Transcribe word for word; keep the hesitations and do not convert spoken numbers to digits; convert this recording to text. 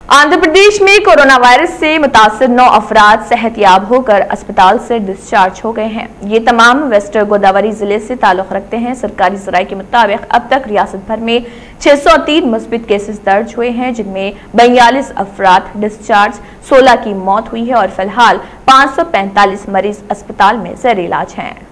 आंध्र प्रदेश में corona virus से मुतासिर नौ अफराद सेहतयाब होकर अस्पताल से डिस्चार्ज हो गए हैं। ये तमाम वेस्ट गोदावरी जिले से ताल्लुक रखते हैं। सरकारी ज़राए के मुताबिक अब तक रियासत भर में छह सौ तीन मुस्बित केसेस दर्ज हुए हैं, जिनमें बयालीस अफराद डिस्चार्ज, सोलह की मौत हुई है और फिलहाल पाँच सौ पैंतालीस मरीज अस्पताल में ज़ेर इलाज हैं।